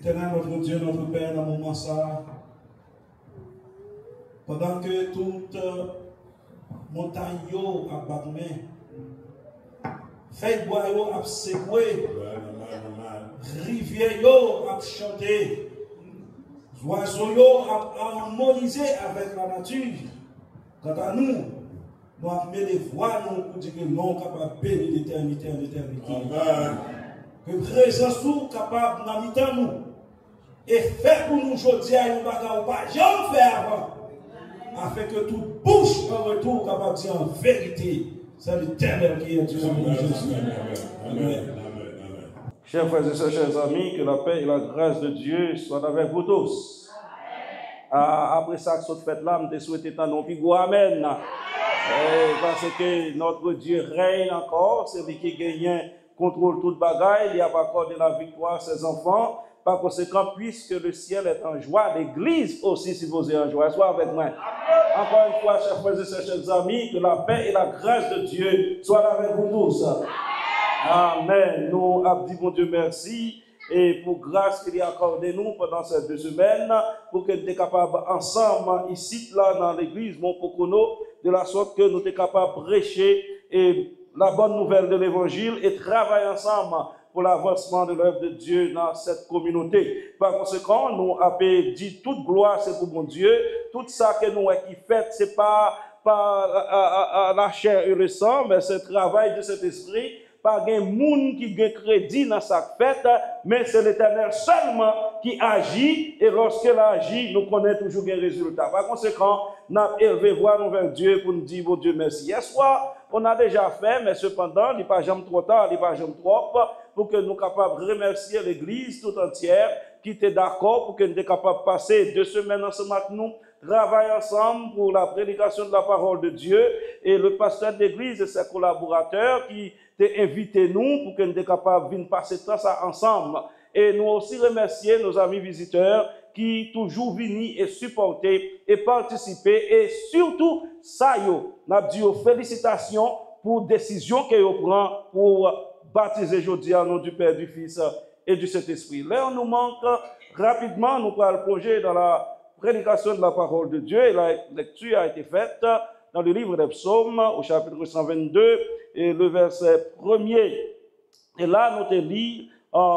Éternel, notre Dieu, notre Père, dans le moment ça, pendant que toute montagne a battu, feuille bois a secoué, rivière a chanté, oiseaux a harmonisé avec la nature. Quant à nous, nous avons mis les voix pour dire que non capable de bénir d'éternité en éternité. Que présence nous capable d'habiter nous. Et fait pour nous aujourd'hui à une bagarre pas jamais fait avant. Afin que toute bouche en retour capable de dire en vérité, c'est l'Éternel qui est Dieu. Amen. Chers frères et sœurs, chers amis, que la paix et la grâce de Dieu soient avec vous tous. Après ça, cette fête-là, je souhaite un nom plus amen. Parce que notre Dieu règne encore, c'est lui qui gagne, contrôle toute bagaille, il y a pas accordé la victoire à ses enfants. Par conséquent, puisque le ciel est en joie, l'Église aussi supposée en joie. Sois avec moi. Encore une fois, chers frères et sœurs, chers amis, que la paix et la grâce de Dieu soient avec vous tous. Amen. Nous avons dit, mon Dieu, merci. Et pour grâce qu'il a accordé nous pendant ces 2 semaines, pour que nous soyons capables ensemble, ici, là, dans l'église, mon Pocono, de la sorte que nous soyons capables de prêcher et la bonne nouvelle de l'évangile et travailler ensemble pour l'avancement de l'œuvre de Dieu dans cette communauté. Par conséquent, nous avons dit toute gloire, c'est pour mon Dieu. Tout ça que nous avons fait, ce n'est pas la chair et le sang, mais c'est le travail de cet esprit. Pas de monde qui a crédit dans sa fête, mais c'est l'Éternel seulement qui agit, et lorsqu'il agit, nous connaissons toujours des résultats. Par conséquent, nous avons élevé voix vers Dieu pour nous dire, bon Dieu, merci. Hier soir, on a déjà fait, mais cependant, il n'est pas jamais trop tard, il n'est pas jamais trop, pour que nous soyons capables de remercier l'Église tout entière, qui était d'accord, pour que nous soyons capables de passer 2 semaines ensemble avec nous, travailler ensemble pour la prédication de la parole de Dieu, et le pasteur de l'Église et ses collaborateurs qui invité nous pour que nous soyons capables de venir passer tout ça ensemble. Et nous aussi remercier nos amis visiteurs qui toujours viennent et supporter et participer. Et surtout, ça, nous avons dit félicitations pour la décision que vous prenez pour baptiser aujourd'hui au nom du Père, du Fils et du Saint-Esprit. Là, on nous manque rapidement, nous allons plonger dans la prédication de la parole de Dieu. Et la lecture a été faite dans le livre des Psaumes, au chapitre 122, et le verset 1er. Et là, nous te lit,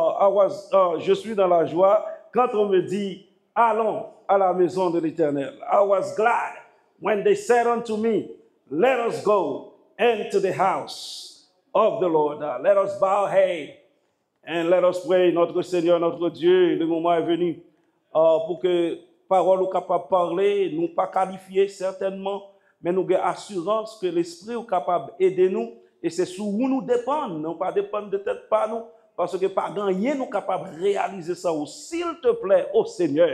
je suis dans la joie quand on me dit, allons à la maison de l'Éternel. I was glad when they said unto me, let us go into the house of the Lord. Let us bow head and let us pray. Notre Seigneur, notre Dieu, le moment est venu pour que parole soit capable de parler, nous pas qualifier certainement, mais nous avons assurance que l'Esprit est capable d'aider nous, et c'est sur où nous dépendons, non pas dépendre de tête par nous, parce que pas gagner nous capables de réaliser ça. S'il te plaît, ô Seigneur,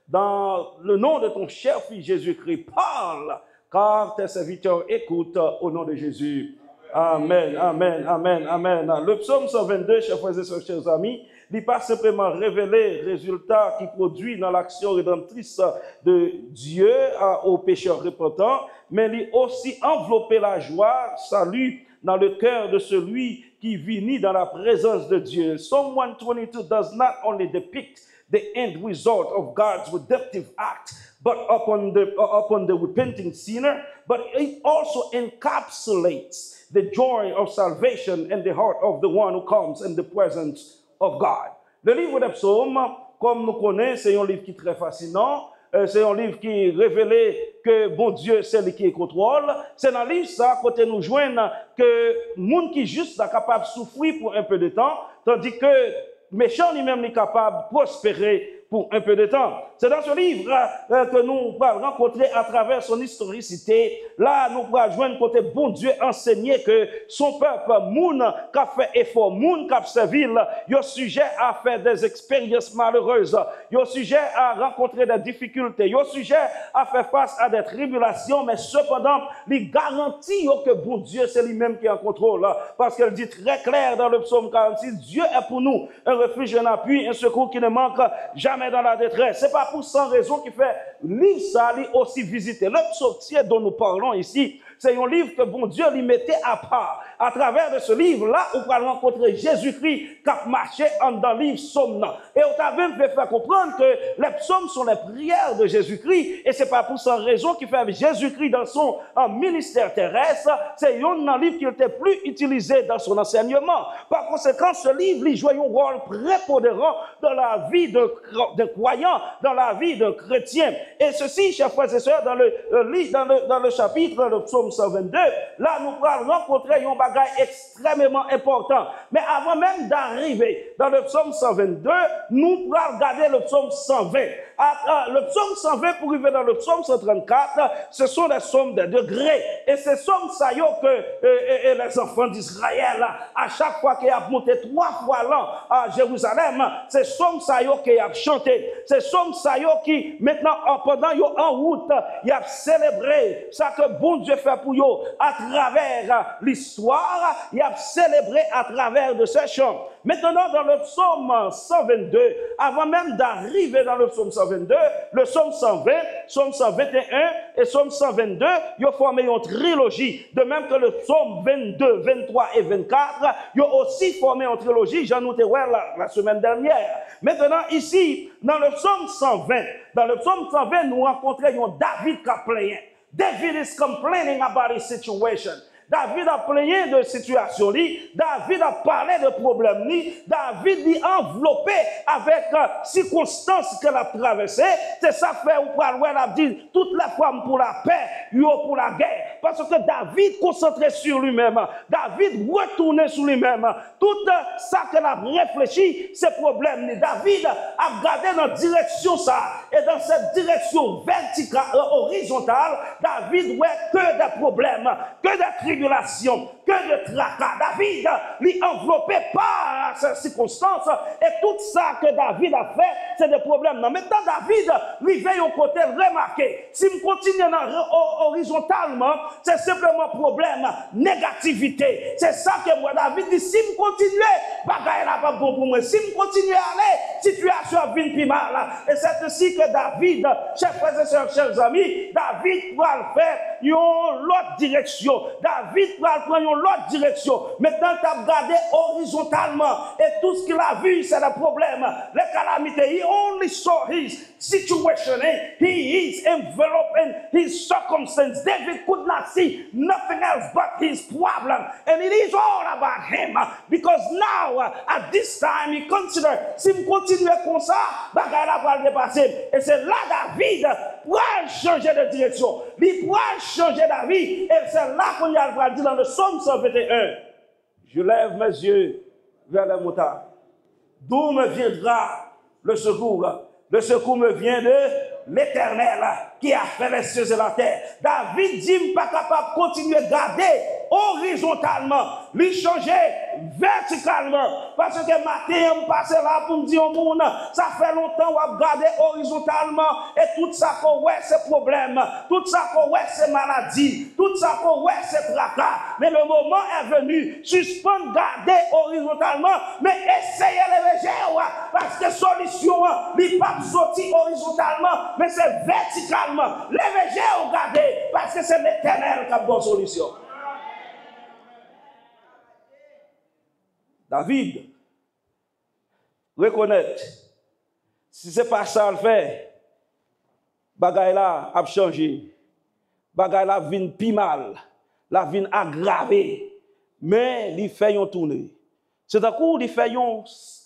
dans le nom de ton cher Fils Jésus-Christ, parle, car tes serviteurs écoutent au nom de Jésus. Amen, amen, amen, amen. Le psaume 122, chers frères et sœurs, chers amis, n'est pas simplement révéler le résultat qui produit dans l'action rédemptrice de Dieu aux pécheurs repentants, mais il aussi envelopper la joie, salut dans le cœur de celui qui vit dans la présence de Dieu. Psalm 122 does not only depict the end result of God's redemptive act, but upon the repenting sinner, but it also encapsulates the joy of salvation in the heart of the one who comes in the presence of God. Le livre des psaumes, comme nous connaissons, c'est un livre qui est très fascinant. C'est un livre qui révèle que bon Dieu, c'est lui qui contrôle. C'est dans le livre ça, côté nous joignent que monde qui juste est capable de souffrir pour un peu de temps, tandis que méchant lui-même est capable de prospérer pour un peu de temps. C'est dans ce livre que nous allons rencontrer à travers son historicité. Là, nous allons joindre côté bon Dieu enseigner que son peuple, moun, qui a fait effort, moun, qui a servi, il est sujet à faire des expériences malheureuses, il est sujet à rencontrer des difficultés, il est sujet à faire face à des tribulations, mais cependant, il garantit que bon Dieu, c'est lui-même qui est en contrôle. Parce qu'elle dit très clair dans le psaume 46, Dieu est pour nous un refuge, un appui, un secours qui ne manque jamais dans la détresse. C'est pas pour sans raison qu'il fait l'île ça, aussi visiter. Le psautier dont nous parlons ici, c'est un livre que bon Dieu lui mettait à part. À travers de ce livre-là, on va rencontrer Jésus-Christ qui a marché dans le livre psaume. Et on t'a même fait faire comprendre que les psaumes sont les prières de Jésus-Christ. Et c'est pas pour cette raison qu'il fait Jésus-Christ dans son ministère terrestre. C'est un livre qui était plus utilisé dans son enseignement. Par conséquent, ce livre, il joue un rôle prépondérant dans la vie de croyant, dans la vie d'un chrétien. Et ceci, chers frères et sœurs, dans le chapitre, dans le psaume 122, là, nous allons rencontrer un bagage extrêmement important. Mais avant même d'arriver dans le psaume 122, nous allons regarder le psaume 120. Le psaume 120 pour arriver dans le psaume 134, ce sont les psaumes des degrés. Et ces psaumes, ça y est que les enfants d'Israël, à chaque fois qu'ils ont monté 3 fois l'an à Jérusalem, c'est psaume ça y est qu'ils ont chanté. C'est psaume ça y est qui, maintenant, pendant qu'ils sont en route, ils ont célébré ça que bon Dieu fait pour eux à travers l'histoire, ils ont célébré à travers de ces chants. Maintenant, dans le psaume 122, avant même d'arriver dans le psaume 122, le psaume 120, psaume 121 et psaume 122, ils ont formé une trilogie. De même que le psaume 22, 23 et 24, ils ont aussi formé une trilogie, j'en ai la semaine dernière. Maintenant, ici, dans le psaume 120, nous rencontrons David qui a plaigné. David is complaining about his situation. David a plaigné de situation, David a parlé de problème, David a enveloppé avec circonstances qu'elle a traversées. C'est ça fait ou pas elle a dit toutes les femmes pour la paix, yo pour la guerre. Parce que David concentré sur lui-même, David retourné sur lui-même. Tout ça qu'elle a réfléchi, ces problèmes, David a gardé dans direction ça. Et dans cette direction verticale, horizontale, David voit que des problèmes, que des tribulations, que de tracas. David lui enveloppé par ces circonstances et tout ça que David a fait, c'est des problèmes. Maintenant, David lui veille au côté remarqué. Si je continue horizontalement, c'est simplement problème, négativité. C'est ça que moi, David dit, si je continue, bagaille là pas bon pour moi. Si je continue à aller, situation vient plus mal. Et c'est ainsi que David, chers frères et sœurs, chers amis, David va le faire l'autre direction. David va prendre l'autre direction. Maintenant, tu as regardé horizontalement et tout ce qu'il a vu, c'est le problème, les calamités. He only saw his situation. He is enveloped in his circumstance. David could not see nothing else but his problem. And it is all about him. Because now, at this time, he considered, si je continue comme ça, bagala va le dépasser. Et c'est là David va changer de direction. Il va changer d'avis. Et c'est là qu'on y a dit dans le psaume 121. Je lève mes yeux vers les montagnes. D'où me viendra le secours? Le secours me vient de l'Éternel qui a fait les cieux et la terre. David dit, pas capable de continuer à garder horizontalement, lui changer verticalement. Parce que matin, on passe là pour me dire au monde, ça fait longtemps qu'on a gardé horizontalement et tout ça qu'on voit c'est problème, tout ça qu'on voit c'est maladie, tout ça qu'on voit c'est tracas. Mais le moment est venu, suspendre garder horizontalement, mais essayez les légers, parce que solution, il pas sortir horizontalement, mais c'est verticalement. Les légers ont gardé, parce que c'est l'Éternel qui a bonne solution. David reconnaître si c'est pas ça le fait, bagay là a changé, bagay là vient plus mal, la vient aggravé, mais il fait yon tourner. C'est d'un coup il fait yon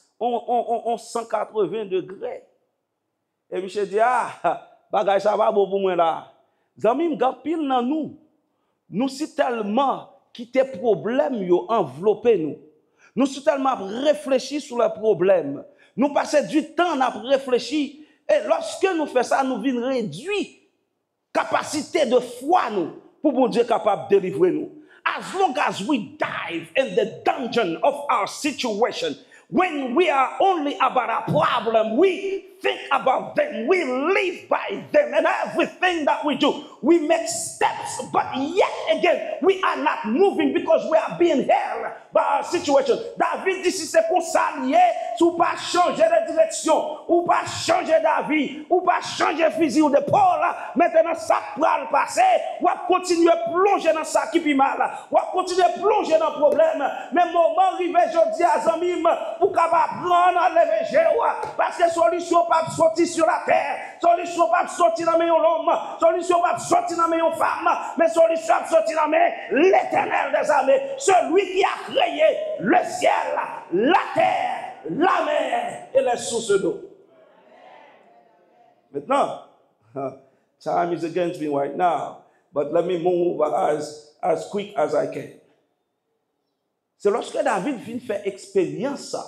180 degrés. Et Michel dit bagay ça va bon pour moi là. Zami m'gap pile nan nous si tellement qui te problème yo enveloppé nous. Nous sommes tellement réfléchis sur le problème. Nous passons du temps à réfléchir. Et lorsque nous faisons ça, nous venons réduire la capacité de foi nous, pour bon Dieu capable de délivrer nous. As long as we dive in the dungeon of our situation, when we are only about our problem, we think about them, we live by them, and everything that we do, we make steps, but yet again, we are not moving because we are being held by our situation. David dit si c'est pour s'allier, ou pas changer de direction, ou pas changer d'avis, ou pas changer fusil ou d'épaule, maintenant ça va le passer, ou à continuer à plonger dans ça qui est mal, ou à continuer à plonger dans le problème, mais moment arrivé, je dis à Zamim, pour capable prendre à lever, parce que solution pas sortir sur la terre, solution pas sortir dans l'homme, solution pas sortir dans la femme, mais solution pas sortir dans l'Éternel des armées, celui qui a créé le ciel, la terre, la mer et les sources d'eau. Maintenant, time is against me right now, but let me move as quick as I can. C'est lorsque David vient faire expérience ça.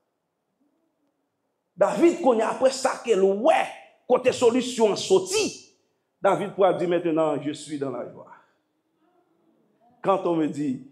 David, quand il après ça, qu'il ouais, côté solution sortie, David pourra dire maintenant, je suis dans la joie. Quand on me dit,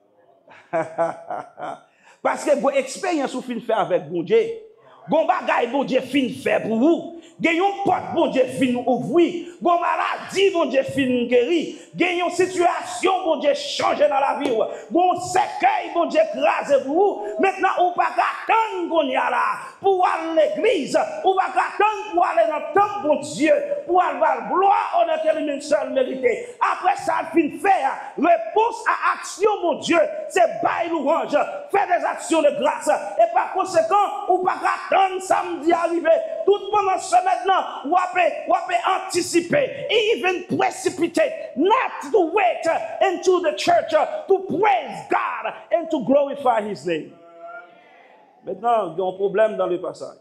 parce que votre expérience vous fin faire avec bon Dieu, bon bagay bon Dieu fin faire pour vous, gagnons porte bon Dieu fin ouvrir, bon maladie bon Dieu fin guérir, gagnons situation bon Dieu changer dans la vie, bon cercueil bon Dieu écraser pour vous. Maintenant on pas attendre qu'on y a là pour aller à l'église, on va attendre pour aller dans le temple bon Dieu, pour aller voir gloire honneur lui-même seul mérité. Après ça fin faire réponse à action mon Dieu, c'est bail louange, faire des actions de grâce et par conséquent on pas attendre samedi arrivé tout pendant ce maintenant ou peut anticiper, even precipitate, not to wait into the church to praise God and to glorify His name. Maintenant, il y a un problème dans le passage.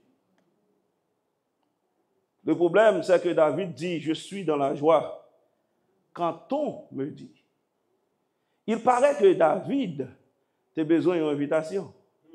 Le problème, c'est que David dit, je suis dans la joie quand on me dit. Il paraît que David a besoin d'une invitation.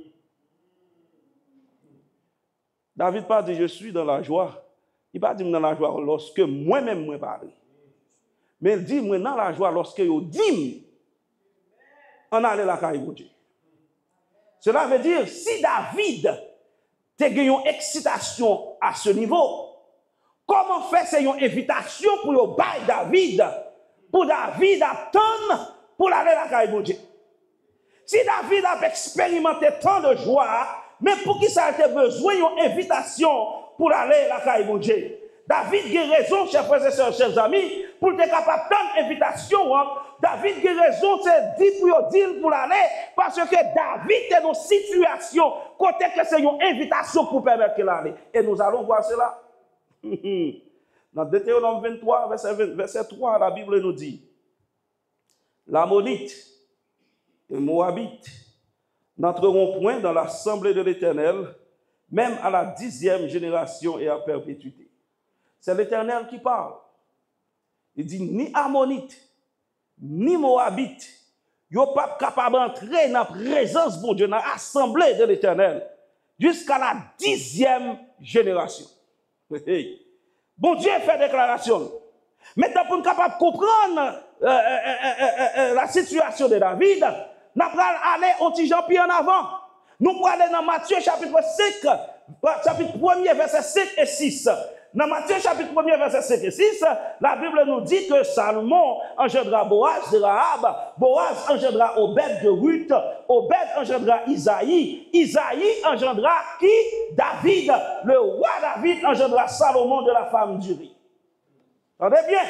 David pas dit, je suis dans la joie. Il pas dit dans la joie lorsque moi-même me parle. Mais il dit, moi dans la joie lorsque je dis, on allait la caille de Dieu. Cela veut dire, si David a une excitation à ce niveau, comment faire c'est une invitation pour bailler David, pour David attendre pour aller à la caille de Dieu. Si David a expérimenté tant de joie, mais pour qui ça a besoin d'une invitation pour aller à la caille de Dieu? David a raison, chers frères et sœurs, chers amis, pour être capable d'une invitation. David a raison, c'est dit pour aller, parce que David est dans une situation côté que c'est une invitation pour permettre qu'il aille. Et nous allons voir cela. Dans Deutéronome 23, verset 3, la Bible nous dit, l'Ammonite et Moabite n'entreront point dans l'assemblée de l'Éternel, même à la 10e génération et à perpétuité. C'est l'Éternel qui parle. Il dit, ni Ammonite, ni Moabite, ils ne sont pas capables d'entrer dans la présence de Dieu, dans l'assemblée de l'Éternel, jusqu'à la 10e génération. Bon Dieu fait déclaration. Maintenant, pour nous capables de comprendre la situation de David, nous allons aller un petit Jean en avant. Nous allons aller dans Matthieu chapitre 5, chapitre 1er, verset 5 et 6. Dans Matthieu chapitre 1er, verset 5 et 6, la Bible nous dit que Salomon engendra Boaz de Rahab, Boaz engendra Obed de Ruth, Obed engendra Isaïe, Isaïe engendra qui? David. Le roi David engendra Salomon de la femme d'Uri. Entendez bien?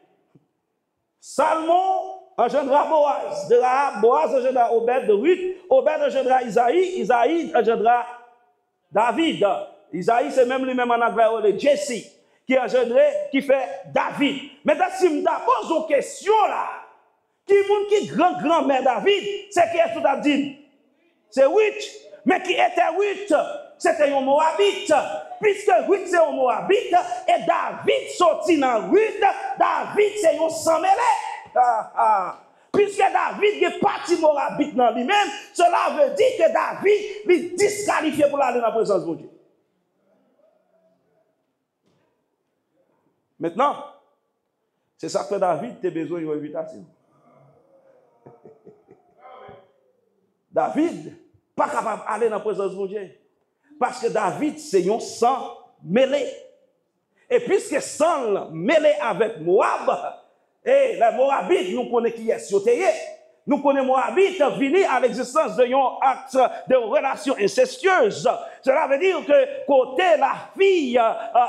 Salomon engendra Boaz de Rahab, Boaz engendra Obed de Ruth, Obed engendra Isaïe, Isaïe engendra David. Isaïe, c'est même lui-même en anglais, le Jesse, qui engendré, qui fait David. Maintenant, si je me pose une question là, qui grand-grand-mère David, c'est qui est tout à dire? C'est Ruth. Mais qui était Ruth? C'était un Moabite. Puisque Ruth c'est un Moabite, et David sorti dans Ruth, David c'est un sang mêlé. Puisque David est parti Moabite dans lui-même, cela veut dire que David est disqualifié pour aller dans la présence de Dieu. Maintenant, c'est ça que David a besoin d'une invitation. David pas capable d'aller dans la présence de Dieu. Parce que David, c'est un sang mêlé. Et puisque sang mêlé avec Moab, et les Moabites, nous connaissons qui est sauté. nous connaissons Moabite venir à l'existence d'un acte de relation incestueuse. Cela veut dire que côté la fille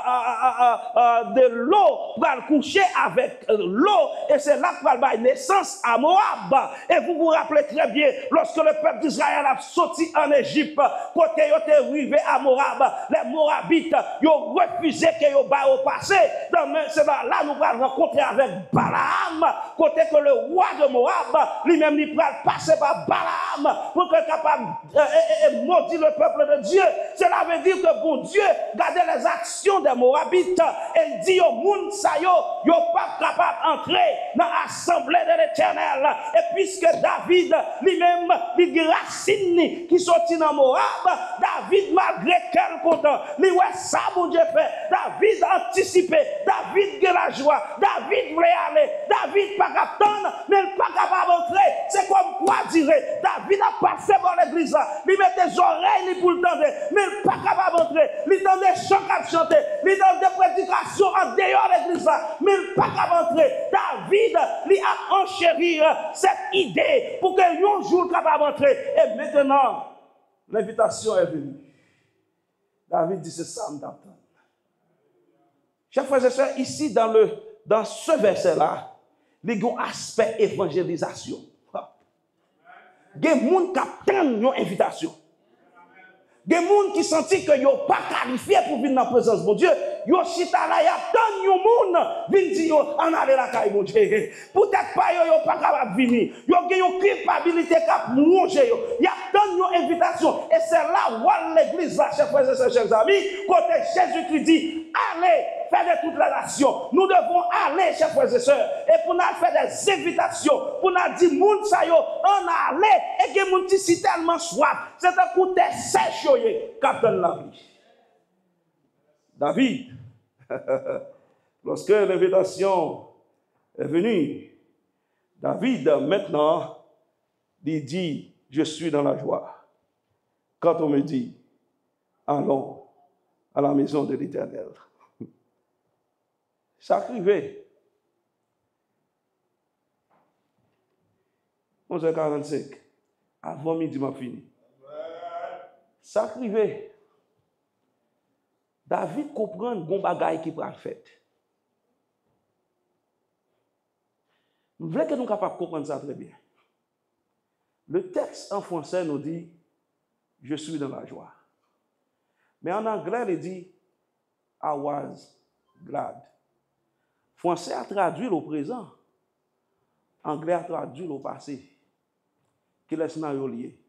de l'eau va le coucher avec l'eau et c'est là qu'elle va naissance à Moab. Et vous vous rappelez très bien, lorsque le peuple d'Israël a sorti en Égypte, côté ils étaient arrivés à Moab, les Moabites ils ont refusé qu'ils aient au passé. C'est là nous allons rencontrer avec Balaam, côté que le roi de Moab, lui-même il va passer par Balaam pour qu'il soit capable de maudire le peuple de Dieu. Cela veut dire que bon Dieu regardez les actions des Moabites et il dit au monde ça yo pas capable d'entrer dans l'assemblée de l'Éternel. Et puisque David lui-même il racine qui sortit dans Moab, David malgré quel content, lui ouais ça bon Dieu fait. David anticipé, David a la joie, David voulait aller, David pas capable attendre, mais il pas capable d'entrer. C'est comme quoi dire David a passé par l'église là, il met des oreilles pour le tendre, mais il pas capable d'entrer. Il donne des chants à chanter, il donne des prédications en dehors de l'église là, mais il pas capable d'entrer. David lui a enchéri cette idée pour que un jour capable d'entrer. Et maintenant, l'invitation est venue. David dit c'est ça, me t'attends. Chers frères et sœurs, ici dans ce verset-là, il y a un aspect évangélisation. Il y a des gens qui attendent une invitation. Il y a des gens qui sentent qu'ils ne sont pas qualifiés pour venir dans la présence de Dieu. Ils sont là, ils attendent les gens qui viennent dire on a la caille de Dieu. Peut-être pas ils ne sont pas capables de venir. Ils ont une culpabilité qui manger. Ils attendent une invitation. Et c'est là où l'église va, chers frères et sœurs, chers amis, côté Jésus-Christ dit allez, faire de toutes les nations. Nous devons aller, chers frères et sœurs, et pour nous faire des invitations, pour nous dire, moun sa yo, on a allé, et que moun ti si tellement soif, c'est un coup de sèche, captain la vie. David, lorsque l'invitation est venue, David, maintenant, il dit, je suis dans la joie. Quand on me dit, allons à la maison de l'Éternel. Ça arrivait. 11h45. Avant midi, m'a fini. Ça arrivait. David comprend bon bagaille qui va faire. Nous voulons que nous soyons capables de comprendre ça très bien. Le texte en français nous dit « Je suis dans la joie ». Mais en anglais, il dit « I was glad ». Français a traduit le présent. Anglais a traduit le passé. Qui laisse nous lié.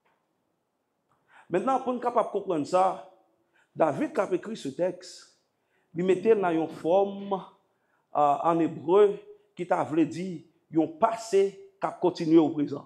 Maintenant, pour nous capable de comprendre ça, David qui a écrit ce texte, il mettait dans une forme en hébreu qui t'a voulu dire un passé qui a continué au présent.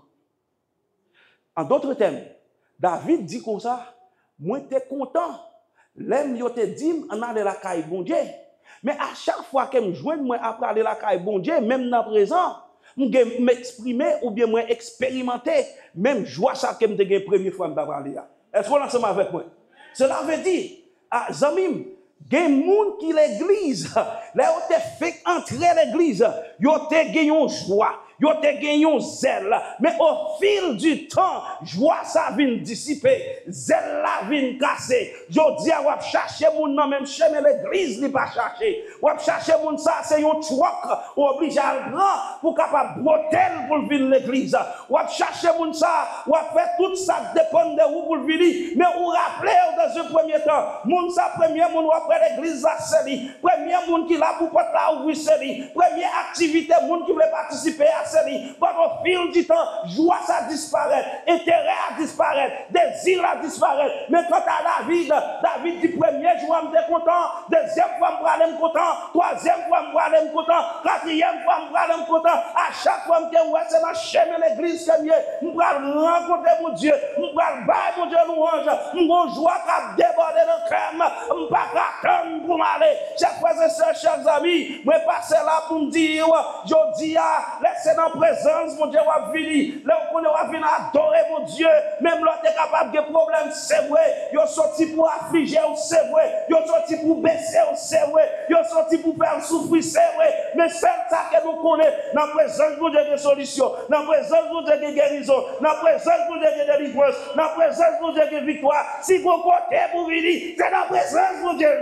En d'autres termes, David dit comme ça, moi j'étais content, l'aime yo te dit on aller la caille bon Dieu. Mais à chaque fois que je joins moi après aller la caille bon Dieu, même dans le présent, je m'exprimer ou bien moi expérimenter même joie ça que me la première fois me parler. Est-ce qu'on est ensemble avec moi? Cela veut dire Zamim, il y a des gens qui l'église, là où tu fait entrer l'église, ils ont gagné une joie. Yo te gagné zèle, mais au fil du temps, joie ça vient dissiper, zèle la vient casser. Je dis à wap chercher moun nan même chemin l'église li pas chercher. Wap chercher moun ça c'est un truc obligé à grand pour capable brotel pour venir l'église. Wap chercher moun ça, wap fait tout ça dépend de où pour venir, mais ou rappeler dans un premier temps, moun ça premier moun wap l'église là c'est lui, premier moun qui là pour porte là ouvrir c'est lui, première activité moun qui veut participer à au fil du temps, joie ça disparaît, intérêt à disparaître, désir à disparaître. Mais quant à David dit premier jour, je suis content, deuxième fois, je suis content, troisième fois, je suis content, quatrième fois, je suis content. À chaque fois que je suis dans le chemin de l'église, je vais rencontrer mon Dieu, je vais battre mon Dieu louange, je vais joie qui déborder le cœur, je ne vais pas attendre pour m'aller. Chers frères et sœurs, chers amis, je passe là pour me dire, je dis, laissez c'est dans la présence, mon Dieu, on va venir. Là, on va venir adorer, mon Dieu. Même là, tu es capable de problème, c'est vrai. Ils sont sortis pour affliger, c'est vrai. Ils sont sortis pour baisser, c'est vrai. Ils sont sortis pour faire souffrir, c'est vrai. Mais c'est ça que nous connaissons. Dans la présence, mon Dieu, de solution. Dans la présence, mon Dieu, de guérison. Dans la présence, mon Dieu, de délivrance. Dans la présence, mon Dieu, de victoire. Si vous comptez pour venir, c'est dans la présence, mon Dieu.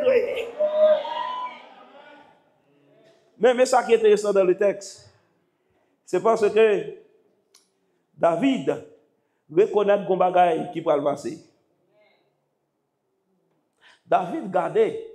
Mais ça qui est intéressant dans le texte, c'est parce que David reconnaît qu'on bagaille qui va le passer. David gardait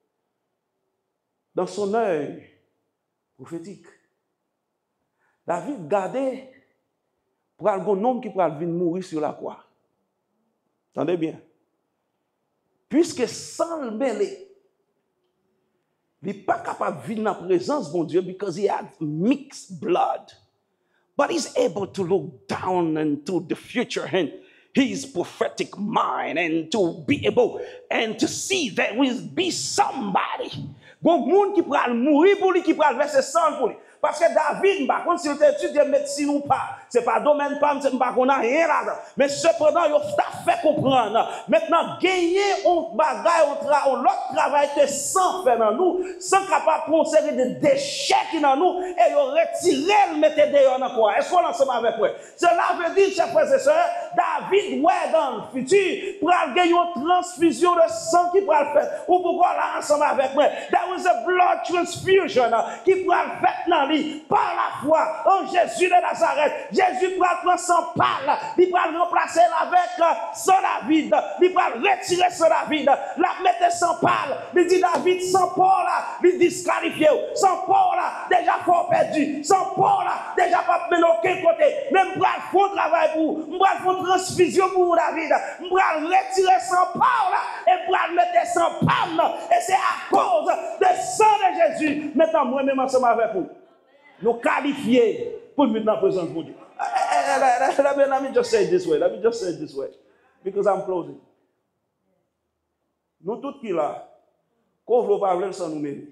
dans son œil prophétique. David gardait pour un homme qui va venir mourir sur la croix. Entendez bien. Puisque sans le mêler, il n'est pas capable de vivre dans la présence de mon Dieu because he had mixed blood. But he's able to look down into the future and his prophetic mind and to be able and to see that will be somebody. Bon monde qui pourra mourir pour lui, qui pourra verser sang pour lui. Parce que David, par contre, si vous étudiez médecine ou pas, ce n'est pas domaine pas, c'est pas qu'on a rien là. Mais cependant, il a fait comprendre. Maintenant, gagner un bagage, l'autre travail de sans faire dans nous, sans capable de conserver des déchets qui dans nous, et il retirer le mettre dehors dans quoi. Est-ce qu'on est ensemble avec moi? Cela veut dire, chers frères et sœurs, David, ouais, dans le futur, pour gagner une transfusion de sang qui pourra le faire. Ou pourquoi là, ensemble avec moi? There was a blood transfusion qui pourra le faire dans par la foi en Jésus de Nazareth. Jésus va prendre son pâle, il va le remplacer avec son David, il va retirer son David, la mettre sans pâle. Il dit David, sans Paul là, il disqualifié. Sans Paul là, déjà fort perdu. Sans Paul là, déjà pas mener aucun côté. Même pour faire un travail pour vous, pour faire une transfusion pour vous, David, pour retirer sans Paul là, et pour le mettre sans pâle. Et c'est à cause du sang de Jésus. Maintenant, moi-même ensemble avec vous. Nous qualifiés pour venir dans la présence de Dieu. Let me just say it this way. Let me just say it this way. Because I'm closing. Nous tous qui là, qu'on ne veut pas aller sans nous mêler.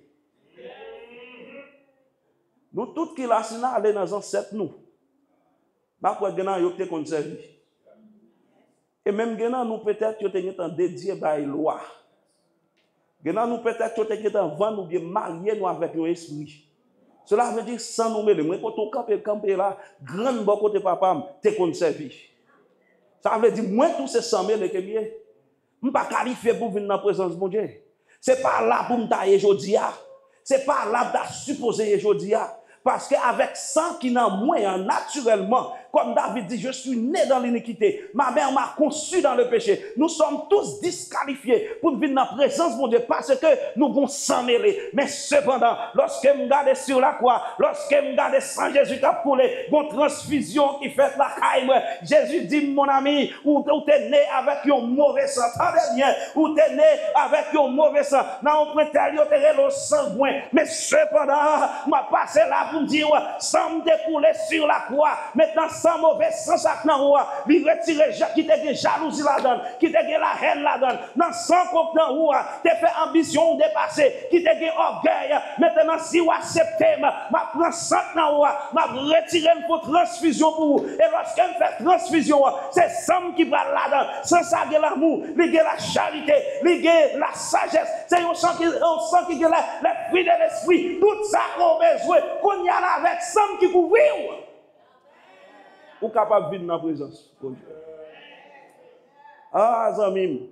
Nous tous qui là, si nous allons dans les ancêtres, nous, nous avons conservé. Et même nous peut-être que nous dédié à la loi. Nous peut-être que nous avons bien marié nous avec un esprit. Cela veut dire sans nous mêler. Moi, quand on campe là, grande bon côté papa, t'es conservé. Ça veut dire, moi, tout c'est sans mêler que bien. Je ne suis pas qualifié pour venir dans la présence de mon Dieu. Ce n'est pas là pour me tailler aujourd'hui. Ce n'est pas là pour supposer aujourd'hui. Parce qu'avec sang qui n'a moins naturellement, comme David dit, je suis né dans l'iniquité. Ma mère m'a conçu dans le péché. Nous sommes tous disqualifiés pour venir dans la présence de mon Dieu parce que nous vont s'en mêler. Mais cependant, lorsque je me garde sur la croix, lorsque je me garde sans Jésus qui a coulé, une transfusion qui fait la caille, Jésus dit, mon ami, ou tu es né avec un mauvais sang, attendez bien, ou tu es né avec un mauvais sang, dans un printemps, tu es le sanguin. Mais cependant, m'a passé là pour me dire, sans me découler sur la croix, maintenant, sans mauvais sens à roi, lui retirer qui te gagne jalousie là-dedans, qui te gagne la haine là-dedans, dans sans contenant roi, te fait ambition dépasser, qui te gagne orgueil, maintenant si vous acceptez, ma prend sang dans roi, ma retirer pour transfusion pour vous, et lorsqu'elle fait transfusion, c'est sang qui va là-dedans, sans ça gagne l'amour, il gagne la charité, il gagne la sagesse, c'est un sang qui gagne le fruit de l'esprit, tout ça qu'on a besoin, qu'on y a là avec sang qui couvre. Ou capable de vivre dans la présence. Ah, amis,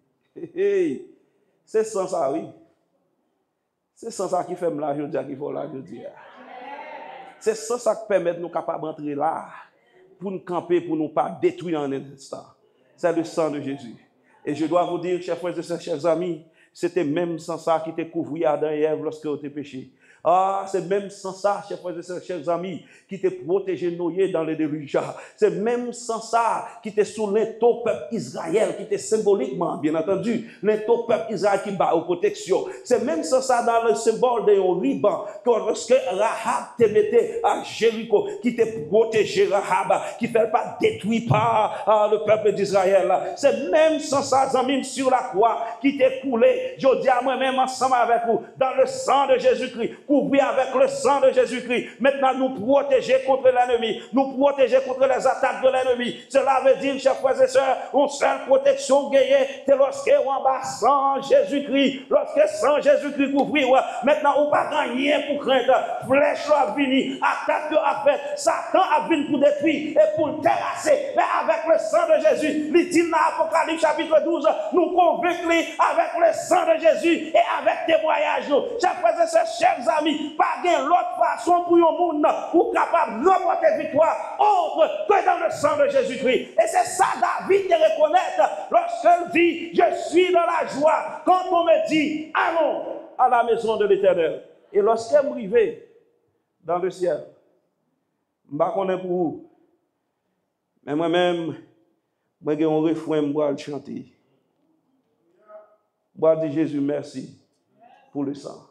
c'est sans ça, oui. C'est sans ça qui fait là, je dis, qui faut là, je dis. C'est sans ça qui permet de nous capables d'entrer là, pour nous camper, pour nous pas détruire en un instant. C'est le sang de Jésus. Et je dois vous dire, chers frères et sœurs, chers amis, c'était même sans ça qui t'est couvert Adam et Ève lorsque vous avez péché. Ah, c'est même sans ça, chers frères et sœurs, chers amis, qui t'est protégé noyé dans les déluge. C'est même sans ça qui t'est sous l'étau peuple Israël, qui t'est symboliquement, bien entendu, l'étau peuple Israël qui bat aux protections. C'est même sans ça dans le symbole de Liban, que lorsque Rahab te mettait à Jéricho, qui t'est protégé Rahab, qui ne fait pas détruire par le peuple d'Israël. C'est même sans ça, amis, sur la croix, qui t'est coulé, je dis à moi-même ensemble avec vous, dans le sang de Jésus-Christ, couvrir avec le sang de Jésus-Christ. Maintenant, nous protéger contre l'ennemi, nous protéger contre les attaques de l'ennemi. Cela veut dire, chers frères et sœurs, une seule protection gagnée, c'est lorsque on en bas sans Jésus-Christ, lorsque sans Jésus-Christ couvrir, maintenant, on pas gagner pour craindre. Flèche a venu, attaque a fait, Satan a venu pour détruire et pour terrasser. Mais avec le sang de Jésus, il dit dans Apocalypse chapitre 12, nous convaincons avec le sang de Jésus et avec témoignage. Chers frères et sœurs, chers amis, pas de l'autre façon pour un monde pour capable de remporter victoire autre que dans le sang de Jésus-Christ. Et c'est ça David de reconnaître lorsqu'il dit, je suis dans la joie. Quand on me dit, allons à la maison de l'Éternel. Et lorsqu'elle m'arrivait dans le ciel, je ne sais pas pour vous, mais moi-même, j'ai un refrain, je vais chanter. Je vais dire Jésus, merci pour le sang.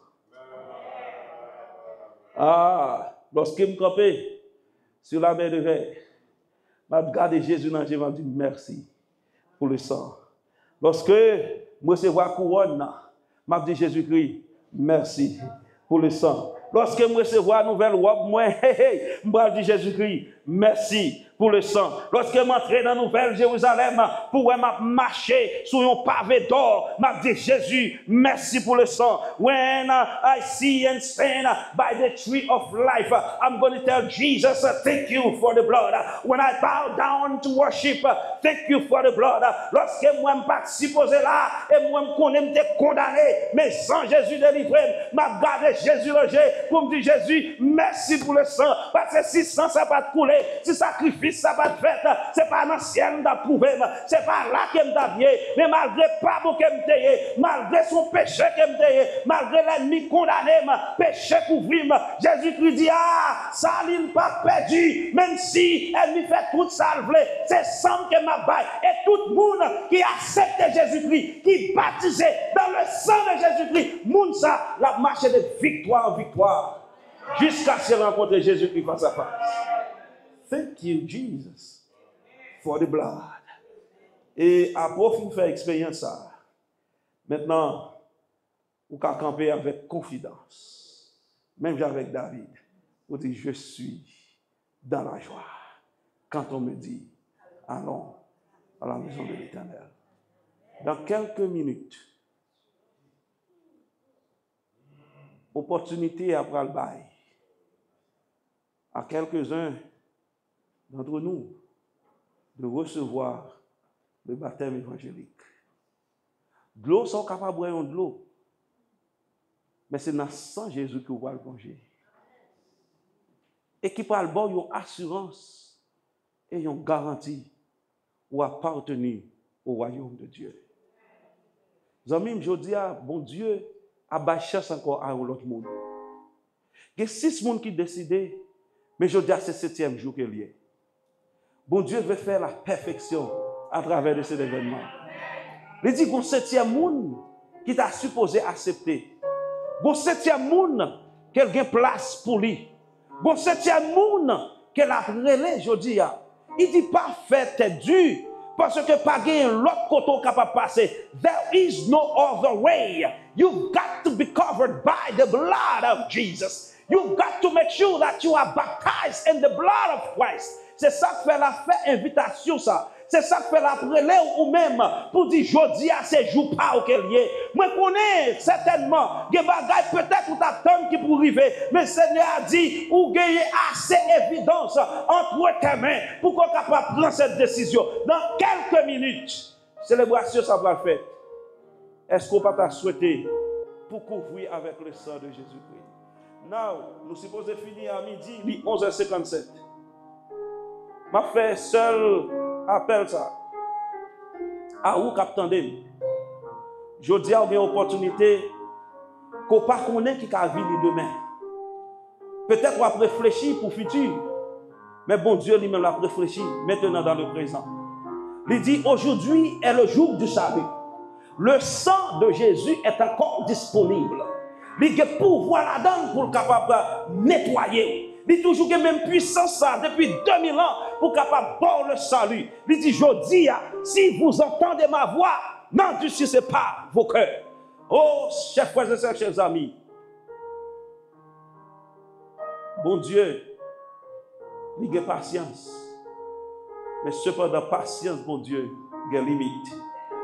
Ah, lorsque je me campais sur la mer de verre, je regarde Jésus dans le ciel, je dis merci pour le sang. Lorsque je recevais la couronne, je dis Jésus-Christ, merci pour le sang. Lorsque je recevais la nouvelle robe, je dis Jésus-Christ, merci pour le sang. Lorsque je m'entrais dans la Nouvelle Jérusalem, pour marcher sur un pavé d'or, je dis Jésus, merci pour le sang. When I see and stand by the tree of life, I'm going to tell Jesus, thank you for the blood. When I bow down to worship, thank you for the blood. Lorsque moi je participe là, et moi je connais me condamné, mais sans Jésus délivré, je garde Jésus logé pour me dire Jésus, merci pour le sang. Parce que si sang ça pas couler, si sacrifice ça va fait, c'est pas dans le ciel d'approuver, c'est pas là qu'il m'a bien, mais malgré pas pour qu'il me malgré son péché qu'il me malgré l'ennemi condamné, péché couvrir, Jésus-Christ dit, ah, ça n'est pas perdu, même si l'ennemi fait tout ça, c'est sang que m'a baille, et tout le monde qui accepte Jésus-Christ, qui baptisé dans le sang de Jésus-Christ, monde ça, la marche de victoire en victoire, jusqu'à se rencontrer Jésus-Christ face à face. Thank you, Jesus, for the blood. Et après, vous faire expérience ça. Maintenant, vous pouvez camper avec confidence. Même avec David, vous dites, je suis dans la joie. Quand on me dit, allons à la maison de l'Éternel. Dans quelques minutes, opportunité après le bail. À quelques-uns d'entre nous de recevoir le baptême évangélique. De l'eau, sont capables de boire de l'eau. Mais c'est dans le sang Jésus que vous va le plonger. Et qui parle bon, une assurance et une garantie pour appartenir au royaume de Dieu. Les amis, je dis, bon Dieu a bâché encore à l'autre monde. Il y a 6 personnes qui décident, mais je dis, c'est le 7e jour qu'il y est. Bon Dieu veut faire la perfection à travers de cet événement. Il dit qu'on 7e monde qui t'a supposé accepter. Bon 7e monde qu'elle a place pour lui. Bon 7e monde qu'elle a relé, je dis. Il dit pas fait t'es dur parce que pas gain l'autre côté capable de passer. There is no other way. You've got to be covered by the blood of Jesus. You've got to make sure that you are baptized in the blood of Christ. C'est ça que fait la invitation ça. C'est ça que fait la relève ou même pour dire jodi à ces jours pas auquel lié. Moi connais certainement des bagages peut-être ou t'attendre qui pour arriver, mais Seigneur a dit ou gagner assez évidence entre tes mains pour qu'on capable prendre cette décision. Dans quelques minutes, célébration ça va faire. Est-ce qu'on peut souhaiter pour couvrir avec le sang de Jésus-Christ? Now, nous supposons finir à midi, 11h57. Ma fait seul appel ça. À où qu'attendez? Je dis à une opportunité qu'on pas connaît qui va venir demain. Peut-être qu'on va réfléchir pour le futur. Mais bon Dieu lui-même l'a réfléchi maintenant dans le présent. Il dit aujourd'hui est le jour du salut. Le sang de Jésus est encore disponible. Il a pouvoir là-dedans pour capable nettoyer. Il dit toujours que même puissance ça depuis 2000 ans pour capable boire le salut. Il dit je dis si vous entendez ma voix, n'endurcissez pas vos cœurs. Oh chers frères et sœurs, chers amis, bon Dieu, il a patience. Mais cependant, patience, bon Dieu, il y a limite.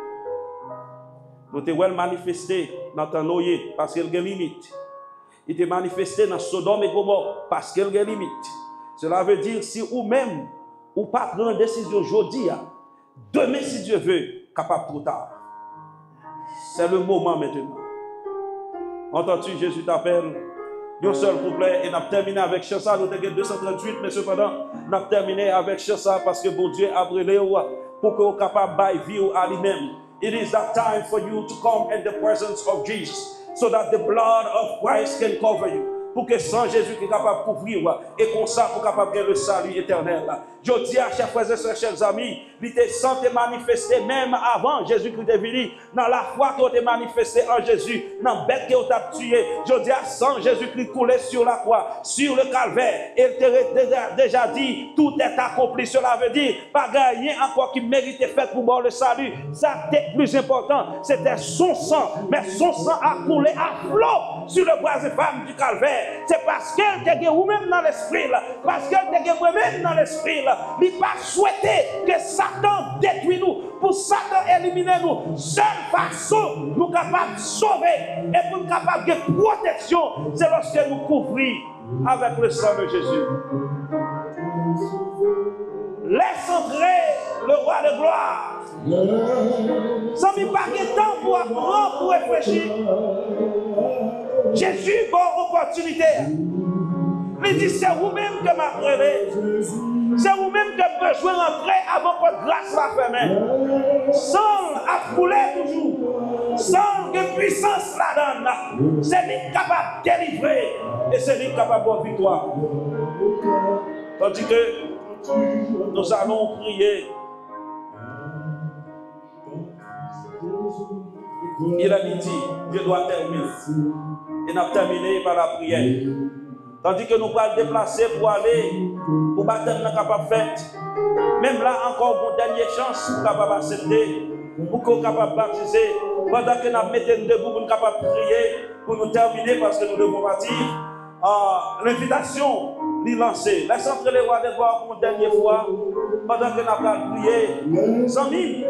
Nous avons manifesté dans Tanoïe parce qu'il y a limite. Il est manifesté dans Sodome et Gomorrhe parce qu'il y a limite. Cela veut dire si ou même ou pas prendre une décision aujourd'hui, demain si Dieu veut, capable trop tard. C'est le moment maintenant. Entends-tu, Jésus t'appelle. Un seul couplet et nous avons terminé avec Chansa. Nous avons 238, mais cependant, nous avons terminé avec Chansa parce que bon Dieu a brûlé pour que vous soyez capable de vivre à lui-même. It is that time for you to come in the presence of Jesus so that the blood of Christ can cover you. Pour que sans Jésus qui est capable de couvrir et comme ça pour capable de le salut éternel. Je dis à chers frères et sœurs, chers amis, il était santé manifesté même avant Jésus-Christ est venu, dans la foi qui a été manifestée en Jésus, dans la bête qui a tué. Je dis à sans Jésus-Christ coulé sur la croix, sur le calvaire, il t'a déjà dit, tout est accompli. Cela veut dire, pas gagner encore qui méritait fait pour boire le salut. Ça c'était plus important, c'était son sang, mais son sang a coulé à flot sur le bras de femme du calvaire. C'est parce qu'elle te gagne vous-même dans l'esprit, parce qu'elle te gagne vous-même dans l'esprit. Il n'a pas souhaité que Satan détruise nous, pour Satan éliminer nous. Seule façon nous capables de sauver et pour nous capables de protection, c'est lorsque nous couvrons avec le sang de Jésus. Laisse entrer le roi de gloire. Sans lui pas de temps pour apprendre, pour réfléchir. Jésus, bonne opportunité. Il dit, c'est vous-même que m'a prêvé. C'est vous-même que besoin d'entrer avant que votre grâce soit fermée. Sans à couler toujours. Sans que puissance la donne. C'est lui capable de délivrer. Et c'est lui capable de victoire. Tandis que nous allons prier. Il a dit, je dois terminer. Et nous avons terminé par la prière. Tandis que nous allons déplacer pour aller pour baptême capable de faire. Même là encore, une dernière chance pour capable d'accepter, pour qu'on capable de baptiser. Pendant que nous mettons debout pour nous capable de prier, pour nous terminer parce que nous devons partir. L'invitation est lancée. Laisse entrer les rois de gloire pour une dernière fois. Pendant que nous allons prier. Sans mille.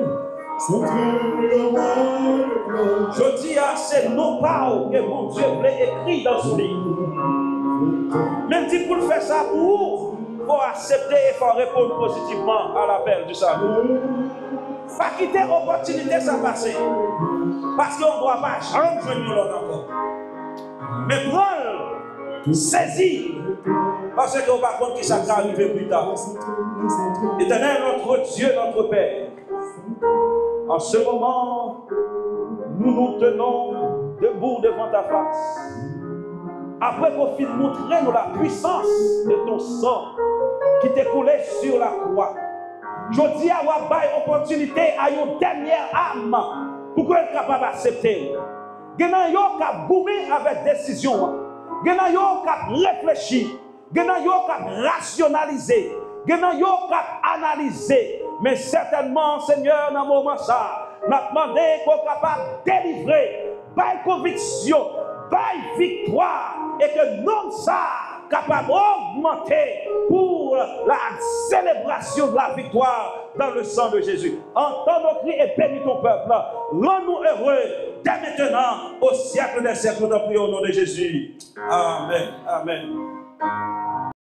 Je dis à ces non-paroles que mon Dieu voulait écrire dans ce livre. Même si pour faire ça pour faut accepter et faut répondre positivement à l'appel du salut. Pas quitter l'opportunité sans passer. Parce qu'on ne doit pas jamais joindre l'autre encore. Mais prendre, saisir. Parce qu'on ne va pas compte qui ça va arriver plus tard. Éternel, notre Dieu, notre Père. En ce moment, nous nous tenons debout devant ta face. Après qu'on finisse de montrer nous la puissance de ton sang qui t'est coulé sur la croix. Je dis à vous opportunité à une dernière âme pour qu'elle soit capable d'accepter. Il y a qui a boumé avec décision. Il y a qui a réfléchi. Il y a qui a rationalisé. Il y a qui a analysé. Mais certainement, Seigneur, dans ce moment, nous avons demandé qu'on soit capable de délivrer, par conviction, par victoire, et que nous sommes capables d'augmenter pour la célébration de la victoire dans le sang de Jésus. Entends nos cris et bénis ton peuple. Rends-nous heureux dès maintenant, au siècle des siècles. Nous prions au nom de Jésus. Amen. Amen.